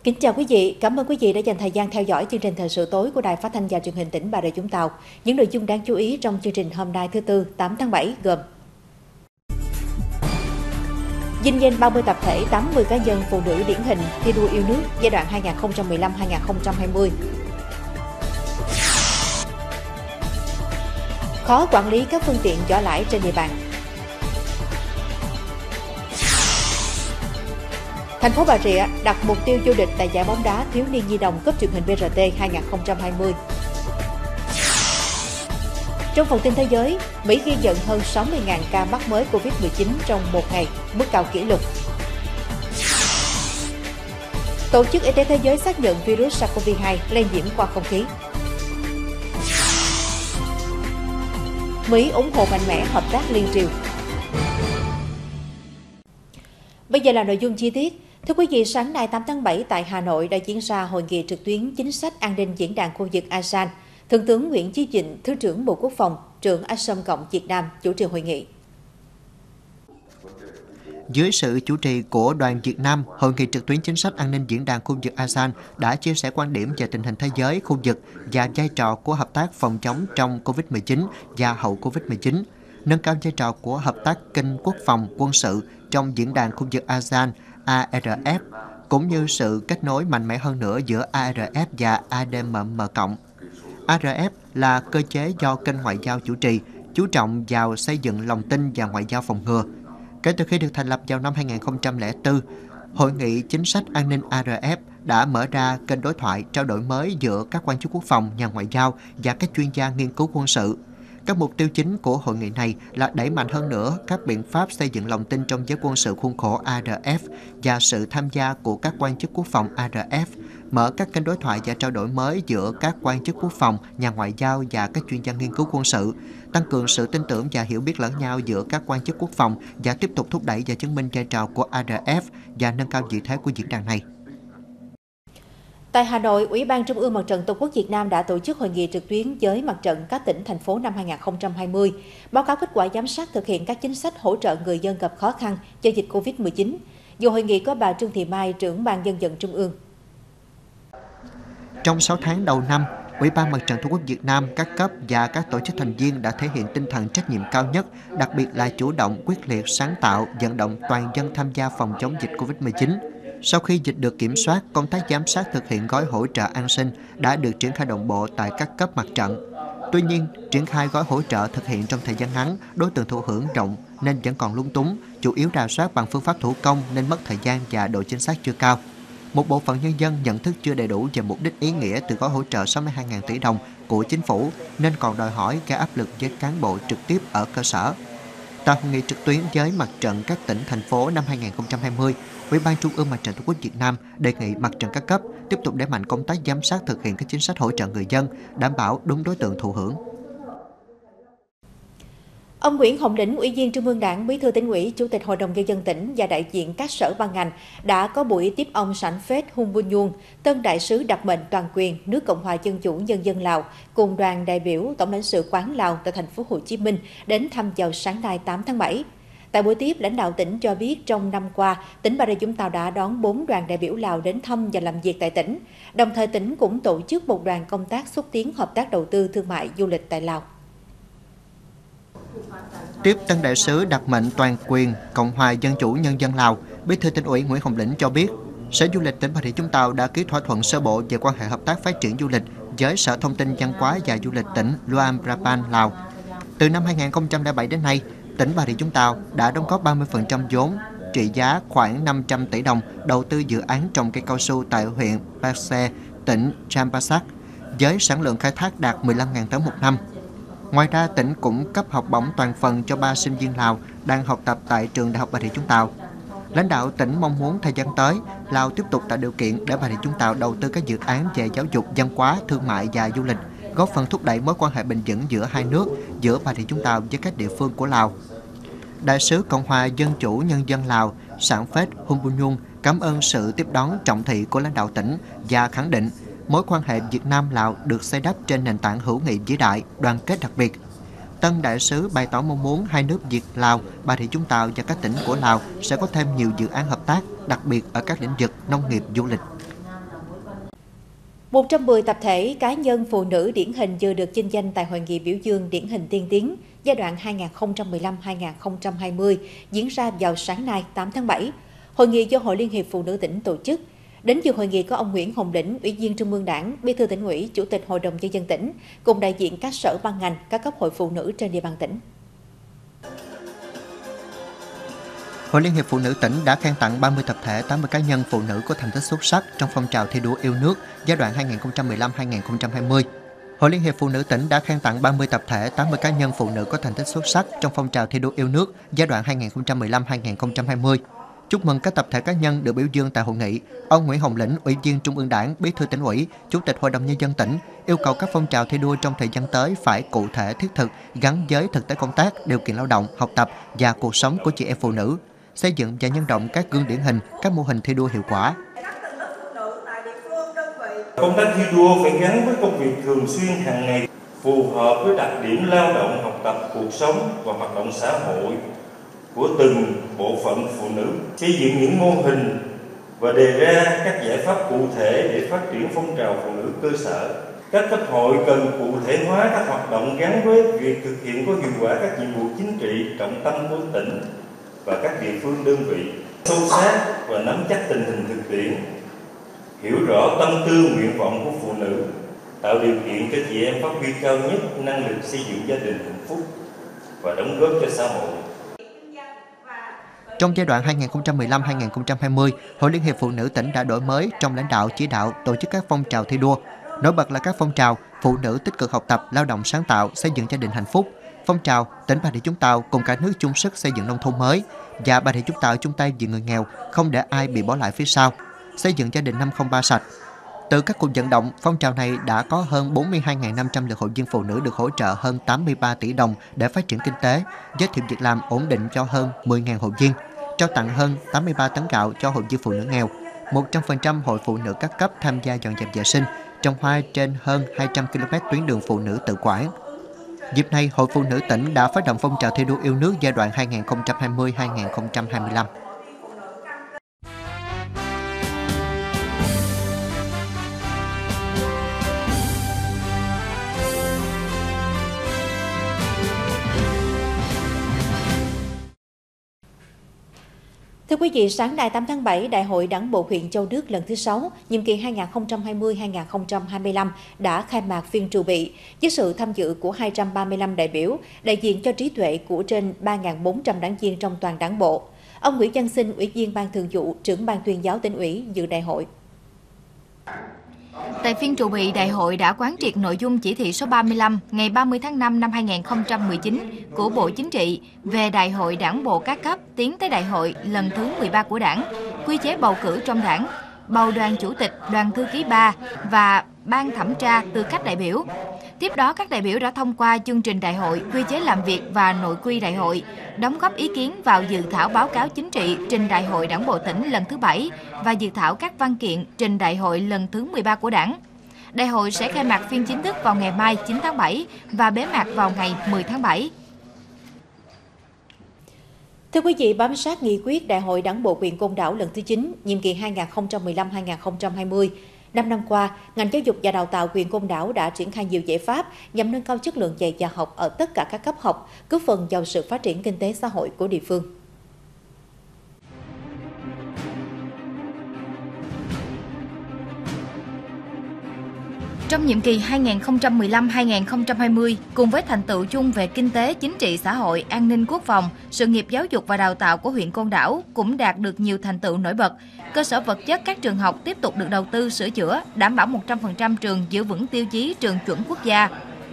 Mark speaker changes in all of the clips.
Speaker 1: Kính chào quý vị, cảm ơn quý vị đã dành thời gian theo dõi chương trình thời sự tối của Đài Phát thanh và Truyền hình tỉnh Bà Rịa Vũng Tàu. Những nội dung đáng chú ý trong chương trình hôm nay thứ Tư, 8 tháng 7 gồm: vinh danh 30 tập thể, 80 cá nhân phụ nữ điển hình thi đua yêu nước giai đoạn 2015-2020. Khó quản lý các phương tiện vỏ lãi trên địa bàn. Thành phố Bà Rịa đặt mục tiêu vô địch tại giải bóng đá thiếu niên nhi đồng cúp truyền hình BRT 2020. Trong phần tin thế giới, Mỹ ghi nhận hơn 60.000 ca mắc mới Covid-19 trong một ngày, mức cao kỷ lục. Tổ chức Y tế Thế giới xác nhận virus SARS-CoV-2 lây nhiễm qua không khí. Mỹ ủng hộ mạnh mẽ hợp tác liên triều. Bây giờ là nội dung chi tiết. Thưa quý vị, sáng nay 8 tháng 7 tại Hà Nội đã diễn ra hội nghị trực tuyến chính sách an ninh diễn đàn khu vực ASEAN. Thượng tướng Nguyễn Chí Vịnh, Thứ trưởng Bộ Quốc phòng, trưởng ASEAN Cộng Việt Nam chủ trì hội nghị.
Speaker 2: Dưới sự chủ trì của đoàn Việt Nam, hội nghị trực tuyến chính sách an ninh diễn đàn khu vực ASEAN đã chia sẻ quan điểm về tình hình thế giới, khu vực và vai trò của hợp tác phòng chống trong Covid-19 và hậu Covid-19, nâng cao vai trò của hợp tác kinh quốc phòng quân sự trong diễn đàn khu vực ASEAN ARF, cũng như sự kết nối mạnh mẽ hơn nữa giữa ARF và ADMM+. ARF là cơ chế do kênh ngoại giao chủ trì, chú trọng vào xây dựng lòng tin và ngoại giao phòng ngừa. Kể từ khi được thành lập vào năm 2004, Hội nghị chính sách an ninh ARF đã mở ra kênh đối thoại trao đổi mới giữa các quan chức quốc phòng, nhà ngoại giao và các chuyên gia nghiên cứu quân sự. Các mục tiêu chính của hội nghị này là đẩy mạnh hơn nữa các biện pháp xây dựng lòng tin trong giới quân sự khuôn khổ ARF và sự tham gia của các quan chức quốc phòng ARF, mở các kênh đối thoại và trao đổi mới giữa các quan chức quốc phòng, nhà ngoại giao và các chuyên gia nghiên cứu quân sự, tăng cường sự tin tưởng và hiểu biết lẫn nhau giữa các quan chức quốc phòng và tiếp tục thúc đẩy và chứng minh vai trò của ARF và nâng cao vị thế của diễn đàn này.
Speaker 1: Tại Hà Nội, Ủy ban Trung ương Mặt trận Tổ quốc Việt Nam đã tổ chức hội nghị trực tuyến với mặt trận các tỉnh, thành phố năm 2020, báo cáo kết quả giám sát thực hiện các chính sách hỗ trợ người dân gặp khó khăn do dịch Covid-19. Dự hội nghị có bà Trương Thị Mai, trưởng Ban Dân vận Trung ương.
Speaker 2: Trong 6 tháng đầu năm, Ủy ban Mặt trận Tổ quốc Việt Nam, các cấp và các tổ chức thành viên đã thể hiện tinh thần trách nhiệm cao nhất, đặc biệt là chủ động, quyết liệt, sáng tạo, vận động toàn dân tham gia phòng chống dịch Covid-19. Sau khi dịch được kiểm soát, công tác giám sát thực hiện gói hỗ trợ an sinh đã được triển khai đồng bộ tại các cấp mặt trận. Tuy nhiên, triển khai gói hỗ trợ thực hiện trong thời gian ngắn, đối tượng thụ hưởng rộng nên vẫn còn lúng túng, chủ yếu rà soát bằng phương pháp thủ công nên mất thời gian và độ chính xác chưa cao. Một bộ phận nhân dân nhận thức chưa đầy đủ về mục đích ý nghĩa từ gói hỗ trợ 62.000 tỷ đồng của chính phủ nên còn đòi hỏi gây áp lực với cán bộ trực tiếp ở cơ sở. Tại hội nghị trực tuyến với mặt trận các tỉnh, thành phố năm 2020, Ủy ban Trung ương Mặt trận Tổ quốc Việt Nam đề nghị mặt trận các cấp tiếp tục đẩy mạnh công tác giám sát thực hiện các chính sách hỗ trợ người dân, đảm bảo đúng đối tượng thụ hưởng.
Speaker 1: Ông Nguyễn Hồng Lĩnh, Ủy viên Trung ương Đảng, Bí thư Tỉnh ủy, Chủ tịch Hội đồng Nhân dân tỉnh và đại diện các sở ban ngành đã có buổi tiếp ông Sảnh Phết Humbunyun, Tân đại sứ đặc mệnh toàn quyền nước Cộng hòa Dân chủ Nhân dân Lào, cùng đoàn đại biểu Tổng lãnh sự quán Lào tại thành phố Hồ Chí Minh đến thăm vào sáng nay 8 tháng 7. Tại buổi tiếp, lãnh đạo tỉnh cho biết trong năm qua, tỉnh Bà Rịa Vũng Tàu đã đón 4 đoàn đại biểu Lào đến thăm và làm việc tại tỉnh. Đồng thời tỉnh cũng tổ chức một đoàn công tác xúc tiến hợp tác đầu tư thương mại du lịch tại Lào.
Speaker 2: Tiếp Tân đại sứ đặc mệnh toàn quyền Cộng hòa Dân chủ Nhân dân Lào, Bí thư Tỉnh ủy Nguyễn Hồng Lĩnh cho biết, Sở Du lịch tỉnh Bà Rịa Vũng Tàu đã ký thỏa thuận sơ bộ về quan hệ hợp tác phát triển du lịch với Sở Thông tin Văn hóa và Du lịch tỉnh Luang Prabang, Lào. Từ năm 2007 đến nay, tỉnh Bà Rịa Vũng Tàu đã đóng góp 30% vốn trị giá khoảng 500 tỷ đồng đầu tư dự án trồng cây cao su tại huyện Passe, tỉnh Champasak, với sản lượng khai thác đạt 15.000 tấn một năm. Ngoài ra, tỉnh cũng cấp học bổng toàn phần cho 3 sinh viên Lào đang học tập tại trường Đại học Bà Rịa Vũng Tàu. Lãnh đạo tỉnh mong muốn thời gian tới, Lào tiếp tục tạo điều kiện để Bà Rịa Vũng Tàu đầu tư các dự án về giáo dục, văn hóa, thương mại và du lịch, góp phần thúc đẩy mối quan hệ bền vững giữa hai nước, giữa Bà Rịa Vũng Tàu với các địa phương của Lào. Đại sứ Cộng hòa Dân chủ Nhân dân Lào Sảnh Phết Humbunyun cảm ơn sự tiếp đón trọng thị của lãnh đạo tỉnh và khẳng định mối quan hệ Việt Nam-Lào được xây đắp trên nền tảng hữu nghị vĩ đại, đoàn kết đặc biệt. Tân đại sứ bày tỏ mong muốn hai nước Việt-Lào, Bà Rịa Vũng Tàu và các tỉnh của Lào sẽ có thêm nhiều dự án hợp tác, đặc biệt ở các lĩnh vực nông nghiệp, du lịch.
Speaker 1: 110 tập thể cá nhân phụ nữ điển hình vừa được chinh danh tại Hội nghị biểu dương điển hình tiên tiến giai đoạn 2015-2020 diễn ra vào sáng nay 8 tháng 7. Hội nghị do Hội Liên hiệp Phụ nữ tỉnh tổ chức. Đến dự hội nghị có ông Nguyễn Hồng Lĩnh, Ủy viên Trung ương Đảng, Bí thư Tỉnh ủy, Chủ tịch Hội đồng Nhân dân tỉnh, cùng đại diện các sở ban ngành, các cấp hội phụ nữ trên địa bàn tỉnh.
Speaker 2: Hội Liên hiệp Phụ nữ tỉnh đã khen tặng 30 tập thể, 80 cá nhân phụ nữ có thành tích xuất sắc trong phong trào thi đua yêu nước giai đoạn 2015-2020. Hội Liên hiệp Phụ nữ tỉnh đã khen tặng 30 tập thể, 80 cá nhân phụ nữ có thành tích xuất sắc trong phong trào thi đua yêu nước giai đoạn 2015-2020. Chúc mừng các tập thể cá nhân được biểu dương tại hội nghị. Ông Nguyễn Hồng Lĩnh, Ủy viên Trung ương Đảng, Bí thư Tỉnh ủy, Chủ tịch Hội đồng Nhân dân tỉnh yêu cầu các phong trào thi đua trong thời gian tới phải cụ thể, thiết thực, gắn với thực tế công tác, điều kiện lao động, học tập và cuộc sống của chị em phụ nữ, xây dựng và nhân rộng các gương điển hình, các mô hình thi đua hiệu quả.
Speaker 3: Công tác thi đua phải gắn với công việc thường xuyên hàng ngày, phù hợp với đặc điểm lao động, học tập, cuộc sống và hoạt động xã hội của từng bộ phận phụ nữ, xây dựng những mô hình và đề ra các giải pháp cụ thể để phát triển phong trào phụ nữ cơ sở. Các cấp hội cần cụ thể hóa các hoạt động gắn với việc thực hiện có hiệu quả các nhiệm vụ chính trị trọng tâm của tỉnh và các địa phương đơn vị, sâu sát và nắm chắc tình hình thực tiễn, hiểu rõ tâm tư nguyện vọng của phụ nữ, tạo điều kiện cho chị em phát huy cao nhất năng lực xây dựng gia đình hạnh phúc và đóng góp cho xã hội.
Speaker 2: Trong giai đoạn 2015-2020, Hội Liên hiệp Phụ nữ tỉnh đã đổi mới trong lãnh đạo chỉ đạo tổ chức các phong trào thi đua. Nổi bật là các phong trào phụ nữ tích cực học tập, lao động sáng tạo, xây dựng gia đình hạnh phúc, phong trào tỉnh Bà Rịa Vũng Tàu cùng cả nước chung sức xây dựng nông thôn mới và Bà Rịa Vũng Tàu chung tay vì người nghèo, không để ai bị bỏ lại phía sau, xây dựng gia đình 503 sạch. Từ các cuộc vận động, phong trào này đã có hơn 42.500 lượt hội viên phụ nữ được hỗ trợ hơn 83 tỷ đồng để phát triển kinh tế, giới thiệu việc làm ổn định cho hơn 10.000 hội viên, trao tặng hơn 83 tấn gạo cho hội viên phụ nữ nghèo, 100% hội phụ nữ các cấp tham gia dọn dẹp vệ sinh, trồng hoa trên hơn 200 km tuyến đường phụ nữ tự quản. Dịp này, Hội Phụ nữ tỉnh đã phát động phong trào thi đua yêu nước giai đoạn 2020-2025.
Speaker 1: Thưa quý vị, sáng nay 8 tháng 7, Đại hội Đảng bộ huyện Châu Đức lần thứ 6, nhiệm kỳ 2020-2025 đã khai mạc phiên trụ bị với sự tham dự của 235 đại biểu, đại diện cho trí tuệ của trên 3.400 đảng viên trong toàn đảng bộ. Ông Nguyễn Văn Sinh, Ủy viên Ban Thường vụ, Trưởng Ban Tuyên giáo Tỉnh ủy dự đại hội.
Speaker 4: Tại phiên trụ bị, đại hội đã quán triệt nội dung chỉ thị số 35 ngày 30 tháng 5 năm 2019 của Bộ Chính trị về Đại hội Đảng bộ các cấp tiến tới đại hội lần thứ 13 của Đảng, quy chế bầu cử trong Đảng, bầu đoàn chủ tịch, đoàn thư ký 3 và ban thẩm tra tư cách đại biểu. Tiếp đó, các đại biểu đã thông qua chương trình đại hội, quy chế làm việc và nội quy đại hội, đóng góp ý kiến vào dự thảo báo cáo chính trị trình Đại hội Đảng bộ tỉnh lần thứ 7 và dự thảo các văn kiện trình Đại hội lần thứ 13 của Đảng. Đại hội sẽ khai mạc phiên chính thức vào ngày mai 9 tháng 7 và bế mạc vào ngày 10 tháng 7.
Speaker 1: Thưa quý vị, bám sát nghị quyết Đại hội Đảng bộ huyện Côn Đảo lần thứ 9, nhiệm kỳ 2015-2020, 5 năm qua, ngành giáo dục và đào tạo huyện Côn Đảo đã triển khai nhiều giải pháp nhằm nâng cao chất lượng dạy và học ở tất cả các cấp học, góp phần vào sự phát triển kinh tế xã hội của địa phương.
Speaker 4: Trong nhiệm kỳ 2015-2020, cùng với thành tựu chung về kinh tế, chính trị, xã hội, an ninh quốc phòng, sự nghiệp giáo dục và đào tạo của huyện Côn Đảo cũng đạt được nhiều thành tựu nổi bật. Cơ sở vật chất các trường học tiếp tục được đầu tư sửa chữa, đảm bảo 100% trường giữ vững tiêu chí trường chuẩn quốc gia.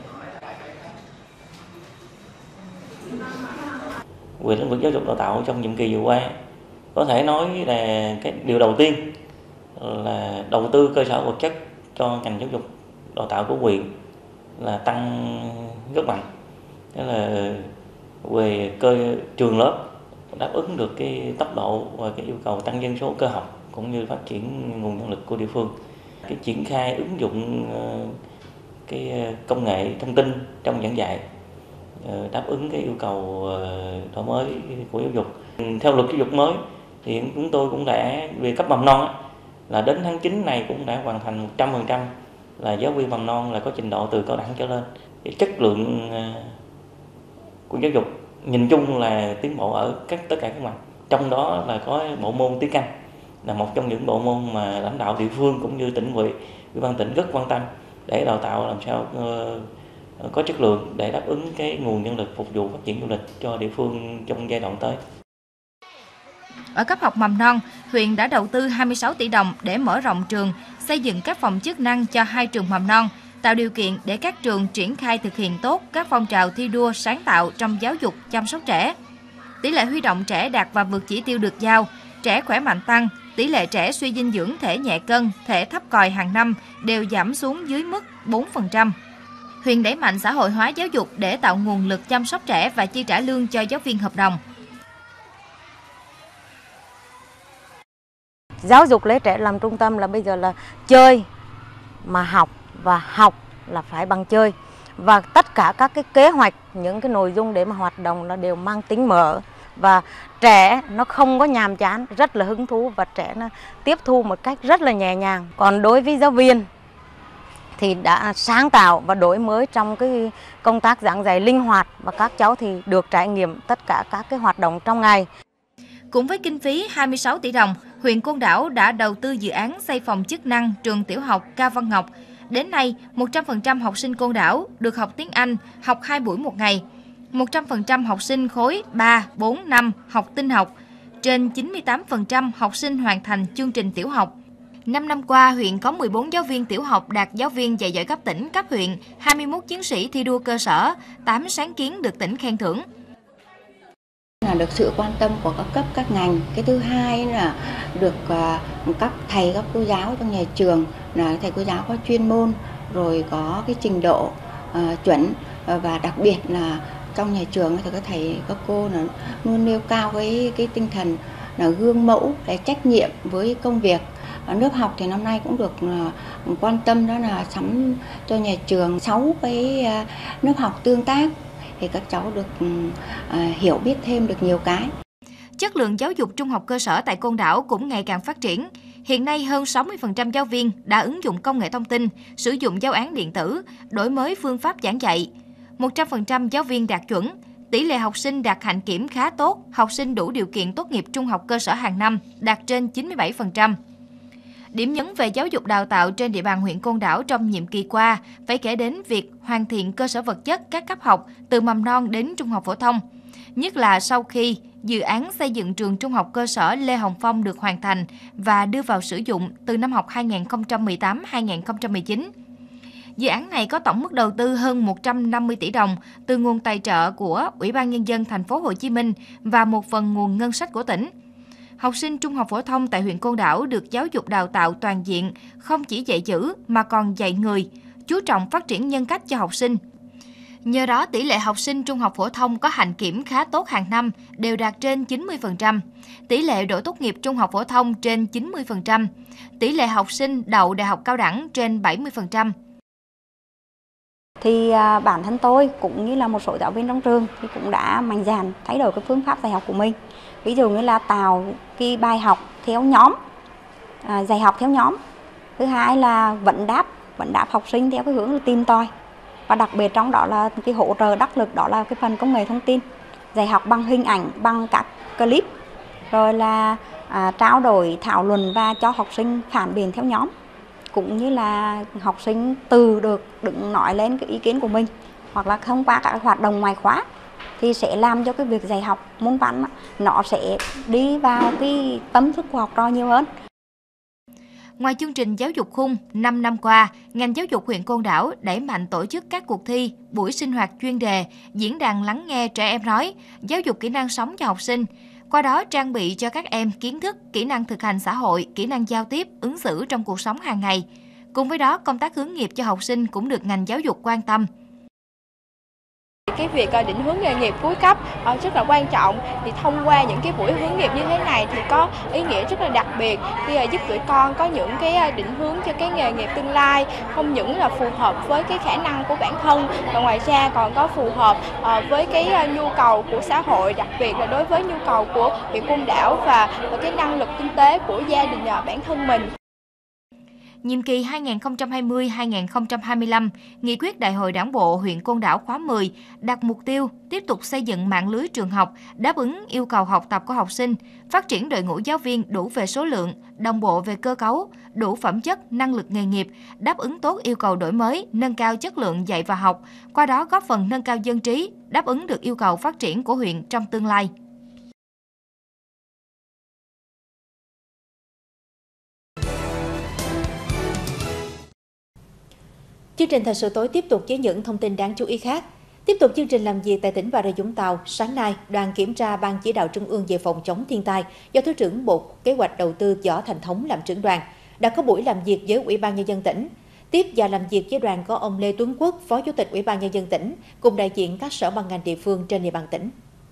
Speaker 5: Về lĩnh vực giáo dục đào tạo trong nhiệm kỳ vừa qua, có thể nói là cái điều đầu tiên là đầu tư cơ sở vật chất cho ngành giáo dục đào tạo của huyện là tăng rất mạnh. Đó là về trường lớp đáp ứng được cái tốc độ và cái yêu cầu tăng dân số cơ học cũng như phát triển nguồn nhân lực của địa phương. Cái triển khai ứng dụng cái công nghệ thông tin trong giảng dạy đáp ứng cái yêu cầu đổi mới của giáo dục. Theo luật giáo dục mới thì chúng tôi cũng đã về cấp mầm non là đến tháng 9 này cũng đã hoàn thành 100% là giáo viên mầm non là có trình độ từ cao đẳng trở lên. Thì chất lượng của giáo dục nhìn chung là tiến bộ ở tất cả các mặt. Trong đó là có bộ môn tiếng Anh là một trong những bộ môn mà lãnh đạo địa phương cũng như tỉnh ủy, ủy ban tỉnh rất quan tâm để đào tạo làm sao có chất lượng để đáp ứng cái nguồn nhân lực phục vụ phát triển du lịch cho địa phương trong giai đoạn tới.
Speaker 4: Ở cấp học mầm non, huyện đã đầu tư 26 tỷ đồng để mở rộng trường, xây dựng các phòng chức năng cho 2 trường mầm non, tạo điều kiện để các trường triển khai thực hiện tốt các phong trào thi đua sáng tạo trong giáo dục chăm sóc trẻ. Tỷ lệ huy động trẻ đạt và vượt chỉ tiêu được giao, trẻ khỏe mạnh tăng, tỷ lệ trẻ suy dinh dưỡng thể nhẹ cân, thể thấp còi hàng năm đều giảm xuống dưới mức 4%. Huyện đẩy mạnh xã hội hóa giáo dục để tạo nguồn lực chăm sóc trẻ và chi trả lương cho giáo viên hợp đồng.
Speaker 6: Giáo dục lấy trẻ làm trung tâm là bây giờ là chơi mà học và học là phải bằng chơi. Và tất cả các cái kế hoạch, những cái nội dung để mà hoạt động là đều mang tính mở. Và trẻ nó không có nhàm chán, rất là hứng thú và trẻ nó tiếp thu một cách rất là nhẹ nhàng. Còn đối với giáo viên thì đã sáng tạo và đổi mới trong cái công tác giảng dạy linh hoạt và các cháu thì được trải nghiệm tất cả các cái hoạt động trong ngày.
Speaker 4: Cũng với kinh phí 26 tỷ đồng, huyện Côn Đảo đã đầu tư dự án xây phòng chức năng trường tiểu học Cao Văn Ngọc. Đến nay, 100% học sinh Côn Đảo được học tiếng Anh, học 2 buổi một ngày. 100% học sinh khối 3, 4, 5 học tin học. Trên 98% học sinh hoàn thành chương trình tiểu học. 5 năm qua, huyện có 14 giáo viên tiểu học đạt giáo viên dạy giỏi cấp tỉnh, cấp huyện, 21 chiến sĩ thi đua cơ sở, 8 sáng kiến được tỉnh khen thưởng.
Speaker 7: Là được sự quan tâm của các cấp các ngành. Cái thứ hai là được các thầy các cô giáo trong nhà trường là thầy cô giáo có chuyên môn rồi có cái trình độ chuẩn, và đặc biệt là trong nhà trường thì các thầy các cô là luôn nêu cao cái tinh thần là gương mẫu, cái trách nhiệm với công việc. Lớp học thì năm nay cũng được quan tâm, đó là sắm cho nhà trường 6 cái lớp học tương tác thì các cháu được hiểu biết thêm được nhiều cái.
Speaker 4: Chất lượng giáo dục trung học cơ sở tại Côn Đảo cũng ngày càng phát triển. Hiện nay hơn 60% giáo viên đã ứng dụng công nghệ thông tin, sử dụng giáo án điện tử, đổi mới phương pháp giảng dạy. 100% giáo viên đạt chuẩn, tỷ lệ học sinh đạt hạnh kiểm khá tốt, học sinh đủ điều kiện tốt nghiệp trung học cơ sở hàng năm đạt trên 97%. Điểm nhấn về giáo dục đào tạo trên địa bàn huyện Côn Đảo trong nhiệm kỳ qua phải kể đến việc hoàn thiện cơ sở vật chất các cấp học từ mầm non đến trung học phổ thông. Nhất là sau khi dự án xây dựng trường trung học cơ sở Lê Hồng Phong được hoàn thành và đưa vào sử dụng từ năm học 2018-2019. Dự án này có tổng mức đầu tư hơn 150 tỷ đồng từ nguồn tài trợ của Ủy ban Nhân dân thành phố Hồ Chí Minh và một phần nguồn ngân sách của tỉnh. Học sinh trung học phổ thông tại huyện Côn Đảo được giáo dục đào tạo toàn diện, không chỉ dạy chữ mà còn dạy người, chú trọng phát triển nhân cách cho học sinh. Nhờ đó, tỷ lệ học sinh trung học phổ thông có hạnh kiểm khá tốt hàng năm đều đạt trên 90%, tỷ lệ đỗ tốt nghiệp trung học phổ thông trên 90%, tỷ lệ học sinh đậu đại học cao đẳng trên 70%.
Speaker 6: Thì bản thân tôi cũng như là một số giáo viên trong trường thì cũng đã mạnh dạn thay đổi cái phương pháp dạy học của mình. Ví dụ như là tạo cái bài học theo nhóm, dạy học theo nhóm. Thứ hai là vấn đáp học sinh theo cái hướng là tìm tòi. Và đặc biệt trong đó là cái hỗ trợ đắc lực, đó là cái phần công nghệ thông tin, dạy học bằng hình ảnh, bằng các clip, rồi là trao đổi, thảo luận và cho học sinh phản biện theo nhóm, cũng như là học sinh từ được đứng nói lên cái ý kiến của mình, hoặc là thông qua các hoạt động ngoài khóa thì sẽ làm cho cái việc dạy học môn văn nó sẽ đi vào cái tâm thức của học trò nhiều hơn.
Speaker 4: Ngoài chương trình giáo dục khung, 5 năm qua, ngành giáo dục huyện Côn Đảo đẩy mạnh tổ chức các cuộc thi, buổi sinh hoạt chuyên đề, diễn đàn lắng nghe trẻ em nói, giáo dục kỹ năng sống cho học sinh. Qua đó trang bị cho các em kiến thức, kỹ năng thực hành xã hội, kỹ năng giao tiếp, ứng xử trong cuộc sống hàng ngày. Cùng với đó, công tác hướng nghiệp cho học sinh cũng được ngành giáo dục quan tâm.
Speaker 8: Cái việc định hướng nghề nghiệp cuối cấp rất là quan trọng, thì thông qua những cái buổi hướng nghiệp như thế này thì có ý nghĩa rất là đặc biệt khi giúp tụi con có những cái định hướng cho cái nghề nghiệp tương lai, không những là phù hợp với cái khả năng của bản thân mà ngoài ra còn có phù hợp với cái nhu cầu của xã hội, đặc biệt là đối với nhu cầu của huyện Côn Đảo và cái năng lực kinh tế của gia đình bản thân mình.
Speaker 4: nhiệm kỳ 2020-2025, Nghị quyết Đại hội Đảng bộ huyện Côn Đảo khóa 10 đặt mục tiêu tiếp tục xây dựng mạng lưới trường học đáp ứng yêu cầu học tập của học sinh, phát triển đội ngũ giáo viên đủ về số lượng, đồng bộ về cơ cấu, đủ phẩm chất, năng lực nghề nghiệp, đáp ứng tốt yêu cầu đổi mới, nâng cao chất lượng dạy và học, qua đó góp phần nâng cao dân trí, đáp ứng được yêu cầu phát triển của huyện trong tương lai.
Speaker 1: Chương trình Thời sự tối tiếp tục với những thông tin đáng chú ý khác. Tiếp tục chương trình làm việc tại tỉnh Bà Rịa Vũng Tàu, sáng nay, đoàn kiểm tra Ban Chỉ đạo Trung ương về phòng chống thiên tai do Thứ trưởng Bộ Kế hoạch Đầu tư Võ Thành Thống làm trưởng đoàn đã có buổi làm việc với Ủy ban Nhân dân tỉnh. Tiếp và làm việc với đoàn có ông Lê Tuấn Quốc, Phó Chủ tịch Ủy ban Nhân dân tỉnh, cùng đại diện các sở ban ngành địa phương trên địa bàn tỉnh.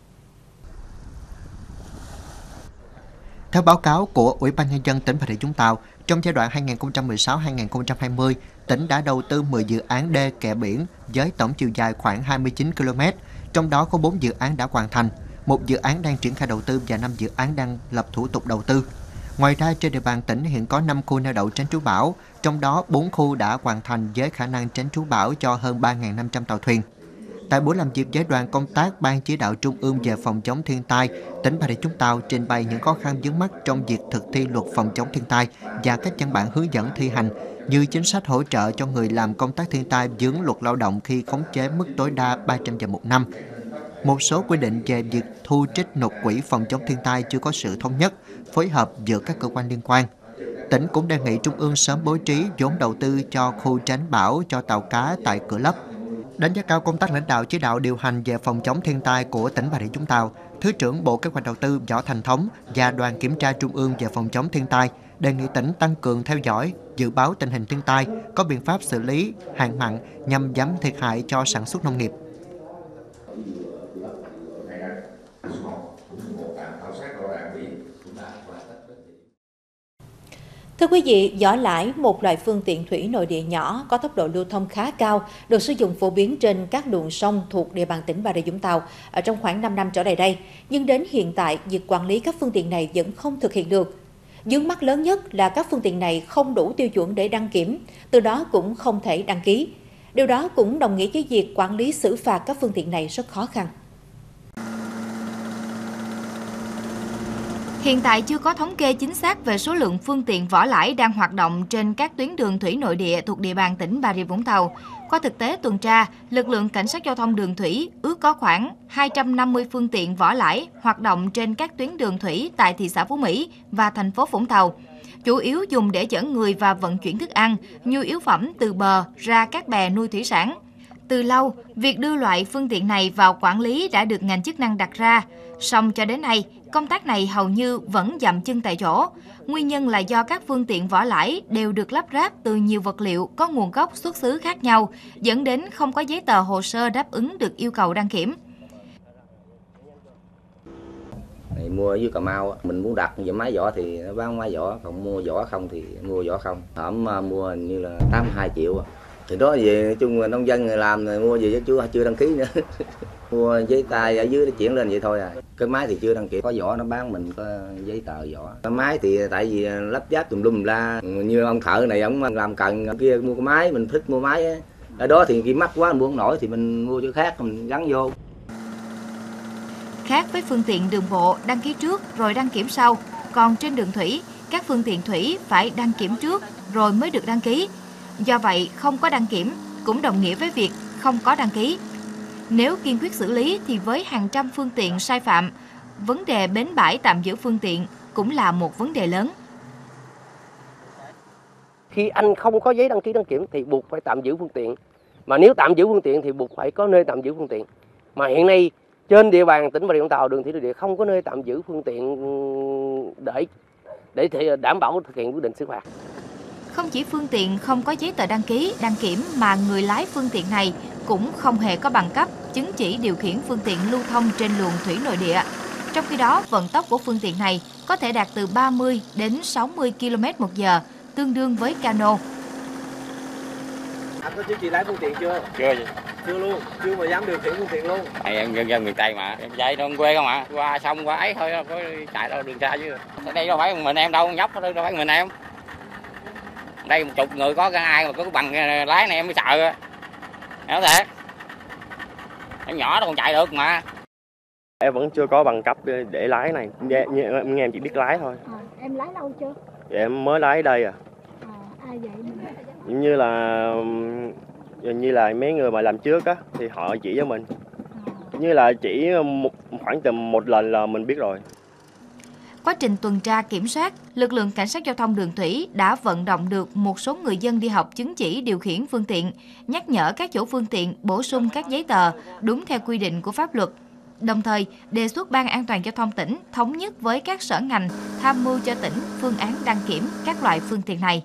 Speaker 2: Theo báo cáo của Ủy ban Nhân dân tỉnh Bà Rịa Vũng Tàu, trong giai đoạn 2016-2020, tỉnh đã đầu tư 10 dự án đê kè biển với tổng chiều dài khoảng 29 km, trong đó có 4 dự án đã hoàn thành, 1 dự án đang triển khai đầu tư và 5 dự án đang lập thủ tục đầu tư. Ngoài ra, trên địa bàn tỉnh hiện có 5 khu neo đậu tránh trú bão, trong đó 4 khu đã hoàn thành với khả năng tránh trú bão cho hơn 3.500 tàu thuyền. Tại buổi làm việc với đoàn công tác Ban Chỉ đạo Trung ương về phòng chống thiên tai, tỉnh Bà Rịa Vũng Tàu trình bày những khó khăn vướng mắc trong việc thực thi luật phòng chống thiên tai và các văn bản hướng dẫn thi hành, như chính sách hỗ trợ cho người làm công tác thiên tai vướng luật lao động khi khống chế mức tối đa 300 giờ một năm. Một số quy định về việc thu trích nộp quỹ phòng chống thiên tai chưa có sự thống nhất, phối hợp giữa các cơ quan liên quan. Tỉnh cũng đề nghị Trung ương sớm bố trí vốn đầu tư cho khu tránh bão cho tàu cá tại Cửa Lấp. Đánh giá cao công tác lãnh đạo chỉ đạo điều hành về phòng chống thiên tai của tỉnh Bà Rịa Vũng Tàu, Thứ trưởng Bộ Kế hoạch Đầu tư Võ Thành Thống và đoàn kiểm tra Trung ương về phòng chống thiên tai đề nghị tỉnh tăng cường theo dõi, dự báo tình hình thiên tai, có biện pháp xử lý hạn mặn nhằm giảm thiệt hại cho sản xuất nông nghiệp.
Speaker 1: Thưa quý vị, vỏ lãi, một loại phương tiện thủy nội địa nhỏ có tốc độ lưu thông khá cao, được sử dụng phổ biến trên các luồng sông thuộc địa bàn tỉnh Bà Rịa Vũng Tàu ở trong khoảng 5 năm trở lại đây. Nhưng đến hiện tại, việc quản lý các phương tiện này vẫn không thực hiện được. Vướng mắc lớn nhất là các phương tiện này không đủ tiêu chuẩn để đăng kiểm, từ đó cũng không thể đăng ký. Điều đó cũng đồng nghĩa với việc quản lý xử phạt các phương tiện này rất khó khăn.
Speaker 4: Hiện tại chưa có thống kê chính xác về số lượng phương tiện vỏ lãi đang hoạt động trên các tuyến đường thủy nội địa thuộc địa bàn tỉnh Bà Rịa Vũng Tàu. Qua thực tế tuần tra, lực lượng cảnh sát giao thông đường thủy ước có khoảng 250 phương tiện vỏ lãi hoạt động trên các tuyến đường thủy tại thị xã Phú Mỹ và thành phố Vũng Tàu, chủ yếu dùng để chở người và vận chuyển thức ăn, nhu yếu phẩm từ bờ ra các bè nuôi thủy sản. Từ lâu, việc đưa loại phương tiện này vào quản lý đã được ngành chức năng đặt ra, song cho đến nay, công tác này hầu như vẫn dậm chân tại chỗ. Nguyên nhân là do các phương tiện vỏ lãi đều được lắp ráp từ nhiều vật liệu có nguồn gốc xuất xứ khác nhau, dẫn đến không có giấy tờ hồ sơ đáp ứng được yêu cầu đăng kiểm.
Speaker 9: Mua ở dưới Cà Mau, mình muốn đặt về máy vỏ thì nó bán máy vỏ, còn mua vỏ không thì mua vỏ không. Hổm mua như là 82 triệu. Thì đó về nói chung là nông dân người làm rồi mua về chứ chưa đăng ký nữa. Mua giấy tay ở dưới nó chuyển lên vậy thôi à. Cái máy thì chưa đăng ký, có vỏ nó bán mình có giấy tờ vỏ. Cái máy thì tại vì lắp ráp tùm lum la, như ông thợ này ông làm cần kia mua cái máy, mình thích mua máy á. Ở đó thì kia mắc quá mua không nổi thì mình mua chỗ khác mình gắn vô.
Speaker 4: Khác với phương tiện đường bộ đăng ký trước rồi đăng kiểm sau, còn trên đường thủy, các phương tiện thủy phải đăng kiểm trước rồi mới được đăng ký. Do vậy, không có đăng kiểm cũng đồng nghĩa với việc không có đăng ký. Nếu kiên quyết xử lý thì với hàng trăm phương tiện sai phạm, vấn đề bến bãi tạm giữ phương tiện cũng là một vấn đề lớn.
Speaker 10: Khi anh không có giấy đăng ký đăng kiểm thì buộc phải tạm giữ phương tiện. Mà nếu tạm giữ phương tiện thì buộc phải có nơi tạm giữ phương tiện. Mà hiện nay trên địa bàn tỉnh Bà Rịa Vũng Tàu, đường thủy nội địa không có nơi tạm giữ phương tiện để đảm bảo thực hiện quyết định xử phạt.
Speaker 4: Không chỉ phương tiện không có giấy tờ đăng ký, đăng kiểm mà người lái phương tiện này cũng không hề có bằng cấp, chứng chỉ điều khiển phương tiện lưu thông trên luồng thủy nội địa. Trong khi đó, vận tốc của phương tiện này có thể đạt từ 30 đến 60 km/h, tương đương với cano.
Speaker 10: Anh có chứng chỉ lái phương tiện chưa?
Speaker 11: Chưa gì.
Speaker 10: Chưa luôn, chưa mà dám điều khiển phương tiện luôn.
Speaker 11: Em dân miền Tây mà, em chạy đâu quê không ạ? Qua sông qua ấy thôi, có chạy đâu đường xa chứ. Ở đây đâu phải mình em đâu, nhóc đâu phải mình em. Đây 10 người có ai mà có bằng lái này em mới sợ. Nói thiệt. Em nhỏ nó còn chạy được mà.
Speaker 12: Em vẫn chưa có bằng cấp để lái này, nghe em chỉ biết lái thôi.
Speaker 13: Em lái lâu chưa?
Speaker 12: Em mới lái đây à.
Speaker 13: Ai vậy mình?
Speaker 12: Như là mấy người mà làm trước á thì họ chỉ cho mình. Như là chỉ khoảng tầm một lần là mình biết rồi.
Speaker 4: Quá trình tuần tra kiểm soát, lực lượng cảnh sát giao thông đường thủy đã vận động được một số người dân đi học chứng chỉ điều khiển phương tiện, nhắc nhở các chủ phương tiện bổ sung các giấy tờ đúng theo quy định của pháp luật. Đồng thời, đề xuất Ban An toàn giao thông tỉnh thống nhất với các sở ngành tham mưu cho tỉnh phương án đăng kiểm các loại phương tiện này.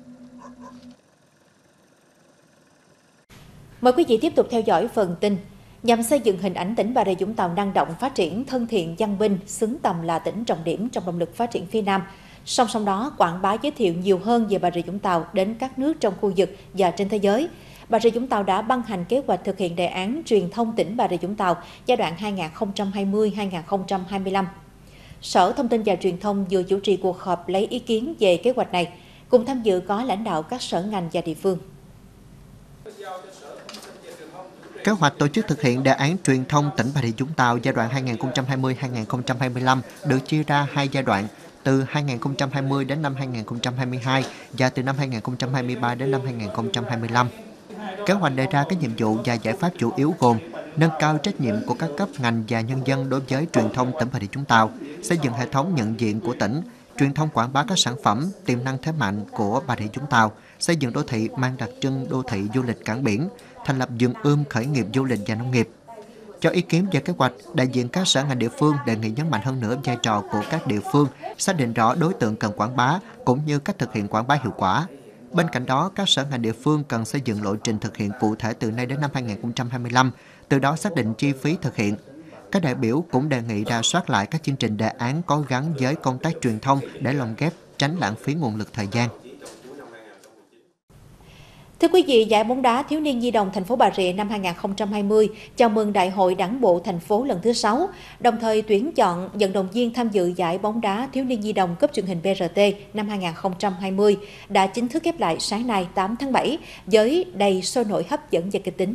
Speaker 1: Mời quý vị tiếp tục theo dõi phần tin. Nhằm xây dựng hình ảnh tỉnh Bà Rịa Vũng Tàu năng động, phát triển, thân thiện, văn minh, xứng tầm là tỉnh trọng điểm trong động lực phát triển phía Nam. Song song đó, quảng bá giới thiệu nhiều hơn về Bà Rịa Vũng Tàu đến các nước trong khu vực và trên thế giới. Bà Rịa Vũng Tàu đã ban hành kế hoạch thực hiện đề án truyền thông tỉnh Bà Rịa Vũng Tàu giai đoạn 2020-2025. Sở Thông tin và Truyền thông vừa chủ trì cuộc họp lấy ý kiến về kế hoạch này. Cùng tham dự có lãnh đạo các sở ngành và địa phương.
Speaker 2: Kế hoạch tổ chức thực hiện đề án truyền thông tỉnh Bà Rịa Vũng Tàu giai đoạn 2020-2025 được chia ra 2 giai đoạn, từ 2020 đến năm 2022 và từ năm 2023 đến năm 2025. Kế hoạch đề ra các nhiệm vụ và giải pháp chủ yếu gồm nâng cao trách nhiệm của các cấp ngành và nhân dân đối với truyền thông tỉnh Bà Rịa Vũng Tàu, xây dựng hệ thống nhận diện của tỉnh, truyền thông quảng bá các sản phẩm, tiềm năng thế mạnh của Bà Rịa Vũng Tàu, xây dựng đô thị mang đặc trưng đô thị du lịch cảng biển, thành lập vườn ươm khởi nghiệp du lịch và nông nghiệp. Cho ý kiến về kế hoạch, đại diện các sở ngành địa phương đề nghị nhấn mạnh hơn nữa vai trò của các địa phương, xác định rõ đối tượng cần quảng bá cũng như cách thực hiện quảng bá hiệu quả. Bên cạnh đó, các sở ngành địa phương cần xây dựng lộ trình thực hiện cụ thể từ nay đến năm 2025, từ đó xác định chi phí thực hiện. Các đại biểu cũng đề nghị rà soát lại các chương trình đề án có gắn với công tác truyền thông để lồng ghép, tránh lãng phí nguồn lực thời gian.
Speaker 1: Thưa quý vị, giải bóng đá thiếu niên nhi đồng thành phố Bà Rịa năm 2020 chào mừng Đại hội Đảng bộ thành phố lần thứ 6, đồng thời tuyển chọn vận động viên tham dự giải bóng đá thiếu niên nhi đồng cấp truyền hình BRT năm 2020 đã chính thức khép lại sáng nay 8 tháng 7 với đầy sôi nổi, hấp dẫn và kịch tính.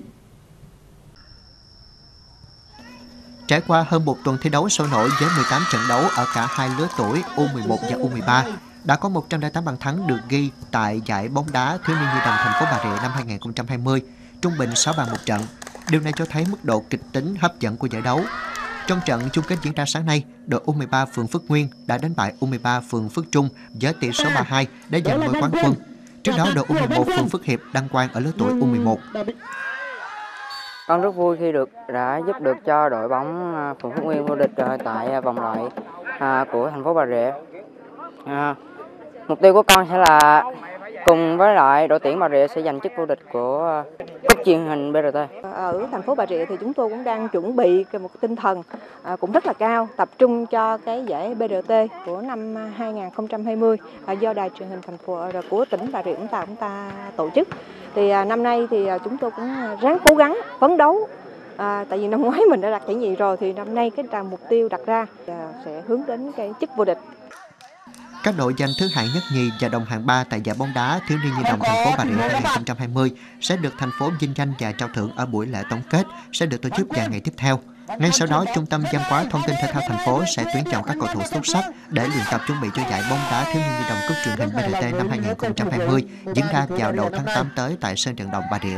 Speaker 2: Trải qua hơn một tuần thi đấu sôi nổi với 18 trận đấu ở cả hai lứa tuổi U11 và U13, đã có 108 bàn thắng được ghi tại giải bóng đá thiếu niên nhi đồng thành phố Bà Rịa năm 2020, trung bình 6 bàn một trận. Điều này cho thấy mức độ kịch tính hấp dẫn của giải đấu. Trong trận chung kết diễn ra sáng nay, đội U13 phường Phước Nguyên đã đánh bại U13 phường Phước Trung với tỷ số 3-2 để giành ngôi quán quân. Trước đó, đội U11 phường Phước Hiệp đăng quang ở lứa tuổi U11.
Speaker 14: Con rất vui khi đã giúp được cho đội bóng phường Phước Nguyên vô địch tại vòng loại của thành phố Bà Rịa. Mục tiêu của con sẽ là cùng với lại đội tuyển Bà Rịa sẽ giành chức vô địch của cúp truyền hình BRT.
Speaker 15: Ở thành phố Bà Rịa thì chúng tôi cũng đang chuẩn bị một tinh thần cũng rất là cao, tập trung cho cái giải BRT của năm 2020 do đài truyền hình thành phố của tỉnh Bà Rịa Vũng Tàu chúng ta tổ chức. Thì năm nay thì chúng tôi cũng ráng cố gắng phấn đấu. Tại vì năm ngoái mình đã đạt giải nhì rồi thì năm nay cái mục tiêu đặt ra sẽ hướng đến cái chức vô địch.
Speaker 2: Các đội giành thứ hạng nhất nhì và đồng hạng 3 tại giải bóng đá thiếu niên nhi đồng thành phố Bà Rịa 2020 sẽ được thành phố vinh danh và trao thưởng ở buổi lễ tổng kết sẽ được tổ chức vào ngày tiếp theo. Ngay sau đó, Trung tâm Văn hóa Thông tin Thể thao thành phố sẽ tuyển chọn các cầu thủ xuất sắc để luyện tập chuẩn bị cho giải bóng đá thiếu niên nhi đồng cúp truyền hình BRT năm 2020 diễn ra vào đầu tháng 8 tới tại sân vận động Bà Rịa.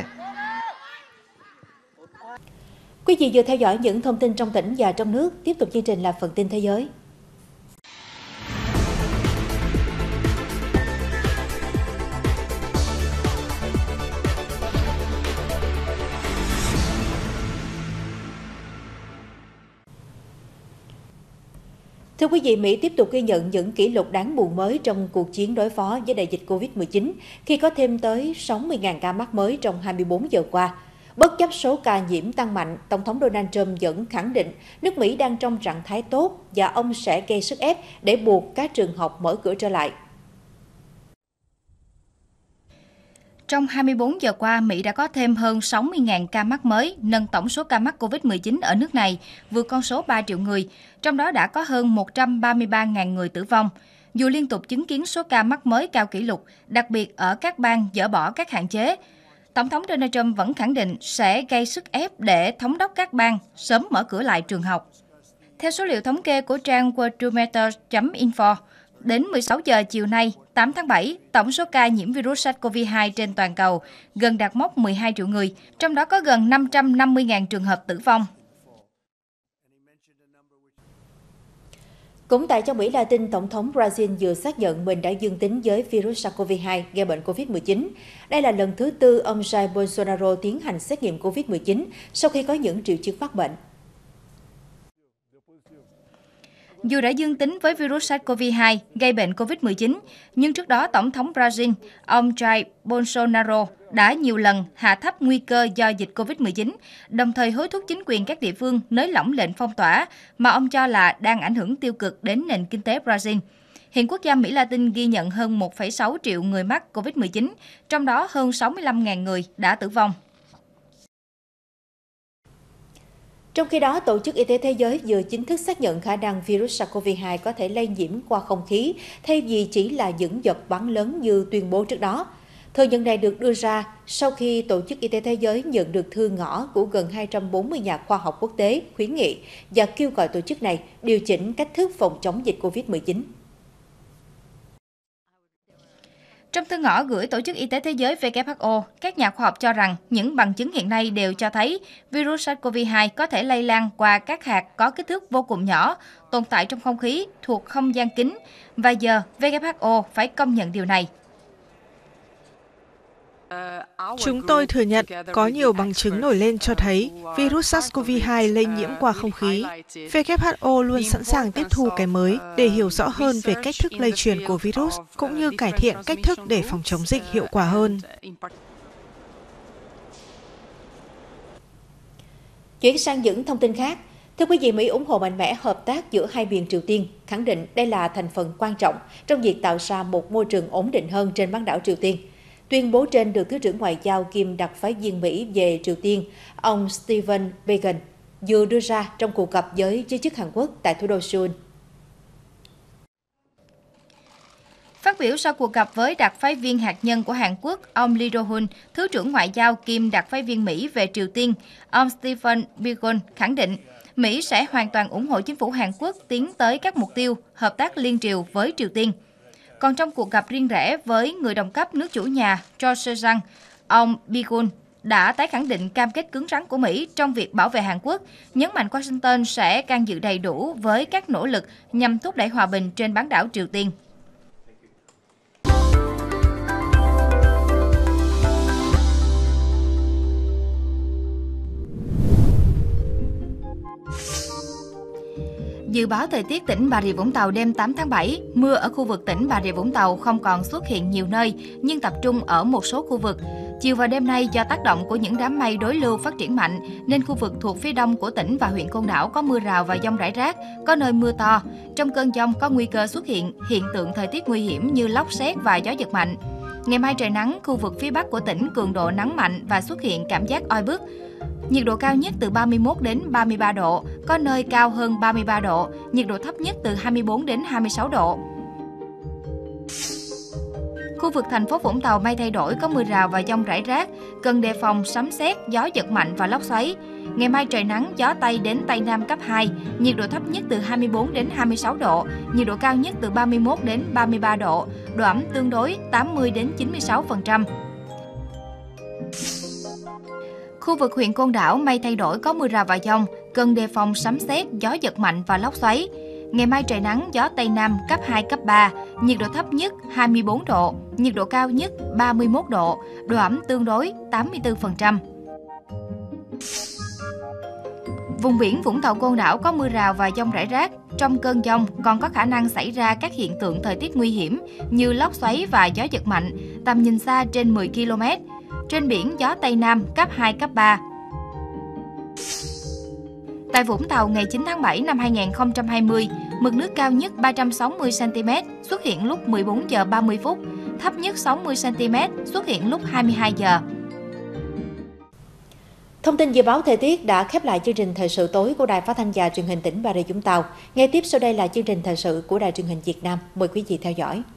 Speaker 1: Quý vị vừa theo dõi những thông tin trong tỉnh và trong nước. Tiếp tục chương trình là phần tin thế giới. Thưa quý vị, Mỹ tiếp tục ghi nhận những kỷ lục đáng buồn mới trong cuộc chiến đối phó với đại dịch Covid-19 khi có thêm tới 60.000 ca mắc mới trong 24 giờ qua. Bất chấp số ca nhiễm tăng mạnh, Tổng thống Donald Trump vẫn khẳng định nước Mỹ đang trong trạng thái tốt và ông sẽ gây sức ép để buộc các trường học mở cửa trở lại.
Speaker 4: Trong 24 giờ qua, Mỹ đã có thêm hơn 60.000 ca mắc mới, nâng tổng số ca mắc COVID-19 ở nước này vượt con số 3 triệu người, trong đó đã có hơn 133.000 người tử vong. dù liên tục chứng kiến số ca mắc mới cao kỷ lục, đặc biệt ở các bang dỡ bỏ các hạn chế. Tổng thống Donald Trump vẫn khẳng định sẽ gây sức ép để thống đốc các bang sớm mở cửa lại trường học. Theo số liệu thống kê của trang worldometer.info, đến 16 giờ chiều nay, 8 tháng 7, tổng số ca nhiễm virus SARS-CoV-2 trên toàn cầu gần đạt mốc 12 triệu người, trong đó có gần 550.000 trường hợp tử vong.
Speaker 1: Cũng tại châu Mỹ Latin, Tổng thống Brazil vừa xác nhận mình đã dương tính với virus SARS-CoV-2 gây bệnh COVID-19. Đây là lần thứ tư ông Jair Bolsonaro tiến hành xét nghiệm COVID-19 sau khi có những triệu chứng mắc bệnh.
Speaker 4: Dù đã dương tính với virus SARS-CoV-2 gây bệnh COVID-19, nhưng trước đó Tổng thống Brazil, ông Jair Bolsonaro đã nhiều lần hạ thấp nguy cơ do dịch COVID-19, đồng thời hối thúc chính quyền các địa phương nới lỏng lệnh phong tỏa mà ông cho là đang ảnh hưởng tiêu cực đến nền kinh tế Brazil. Hiện quốc gia Mỹ Latin ghi nhận hơn 1,6 triệu người mắc COVID-19, trong đó hơn 65.000 người đã tử vong.
Speaker 1: Trong khi đó, Tổ chức Y tế Thế giới vừa chính thức xác nhận khả năng virus SARS-CoV-2 có thể lây nhiễm qua không khí, thay vì chỉ là những giọt bắn lớn như tuyên bố trước đó. Thừa nhận này được đưa ra sau khi Tổ chức Y tế Thế giới nhận được thư ngõ của gần 240 nhà khoa học quốc tế khuyến nghị và kêu gọi tổ chức này điều chỉnh cách thức phòng chống dịch COVID-19.
Speaker 4: Trong thư ngõ gửi Tổ chức Y tế Thế giới WHO, các nhà khoa học cho rằng những bằng chứng hiện nay đều cho thấy virus SARS-CoV-2 có thể lây lan qua các hạt có kích thước vô cùng nhỏ, tồn tại trong không khí, thuộc không gian kín, và giờ WHO phải công nhận điều này.
Speaker 16: Chúng tôi thừa nhận có nhiều bằng chứng nổi lên cho thấy virus SARS-CoV-2 lây nhiễm qua không khí. WHO luôn sẵn sàng tiếp thu cái mới để hiểu rõ hơn về cách thức lây truyền của virus, cũng như cải thiện cách thức để phòng chống dịch hiệu quả hơn.
Speaker 1: Chuyển sang những thông tin khác. Thưa quý vị, Mỹ ủng hộ mạnh mẽ hợp tác giữa hai miền Triều Tiên, khẳng định đây là thành phần quan trọng trong việc tạo ra một môi trường ổn định hơn trên bán đảo Triều Tiên. Tuyên bố trên được Thứ trưởng Ngoại giao kiêm đặc phái viên Mỹ về Triều Tiên, ông Stephen Biegun, vừa đưa ra trong cuộc gặp với giới chức Hàn Quốc tại thủ đô Seoul.
Speaker 4: Phát biểu sau cuộc gặp với đặc phái viên hạt nhân của Hàn Quốc, ông Lee Do-hun, Thứ trưởng Ngoại giao kiêm đặc phái viên Mỹ về Triều Tiên, ông Stephen Biegun khẳng định Mỹ sẽ hoàn toàn ủng hộ chính phủ Hàn Quốc tiến tới các mục tiêu hợp tác liên triều với Triều Tiên. Còn trong cuộc gặp riêng rẽ với người đồng cấp nước chủ nhà Cho Seo-jang, ông Biegun đã tái khẳng định cam kết cứng rắn của Mỹ trong việc bảo vệ Hàn Quốc, nhấn mạnh Washington sẽ can dự đầy đủ với các nỗ lực nhằm thúc đẩy hòa bình trên bán đảo Triều Tiên. Dự báo thời tiết tỉnh Bà Rịa Vũng Tàu đêm 8 tháng 7, mưa ở khu vực tỉnh Bà Rịa Vũng Tàu không còn xuất hiện nhiều nơi, nhưng tập trung ở một số khu vực. Chiều và đêm nay do tác động của những đám mây đối lưu phát triển mạnh, nên khu vực thuộc phía đông của tỉnh và huyện Côn Đảo có mưa rào và dông rải rác, có nơi mưa to. Trong cơn dông có nguy cơ xuất hiện hiện tượng thời tiết nguy hiểm như lốc sét và gió giật mạnh. Ngày mai trời nắng, khu vực phía bắc của tỉnh cường độ nắng mạnh và xuất hiện cảm giác oi bức. Nhiệt độ cao nhất từ 31 đến 33 độ, có nơi cao hơn 33 độ, nhiệt độ thấp nhất từ 24 đến 26 độ. Khu vực thành phố Vũng Tàu mây thay đổi, có mưa rào và dông rải rác, cần đề phòng sấm sét, gió giật mạnh và lốc xoáy. Ngày mai trời nắng, gió Tây đến Tây Nam cấp 2, nhiệt độ thấp nhất từ 24 đến 26 độ, nhiệt độ cao nhất từ 31 đến 33 độ, độ ẩm tương đối 80 đến 96%. Khu vực huyện Côn Đảo mây thay đổi, có mưa rào và dông, cần đề phòng sấm sét, gió giật mạnh và lốc xoáy. Ngày mai trời nắng, gió Tây Nam cấp 2, cấp 3, nhiệt độ thấp nhất 24 độ, nhiệt độ cao nhất 31 độ, độ ẩm tương đối 84%. Vùng biển Vũng Tàu Côn Đảo có mưa rào và dông rải rác. Trong cơn dông còn có khả năng xảy ra các hiện tượng thời tiết nguy hiểm như lốc xoáy và gió giật mạnh, tầm nhìn xa trên 10 km. Trên biển gió Tây Nam cấp 2, cấp 3. Tại Vũng Tàu ngày 9 tháng 7 năm 2020, mực nước cao nhất 360cm xuất hiện lúc 14 giờ 30 phút, thấp nhất 60cm xuất hiện lúc 22 giờ.
Speaker 1: Thông tin dự báo thời tiết đã khép lại chương trình thời sự tối của Đài Phát thanh và Truyền hình tỉnh Bà Rịa Vũng Tàu. Ngay tiếp sau đây là chương trình thời sự của Đài Truyền hình Việt Nam. Mời quý vị theo dõi.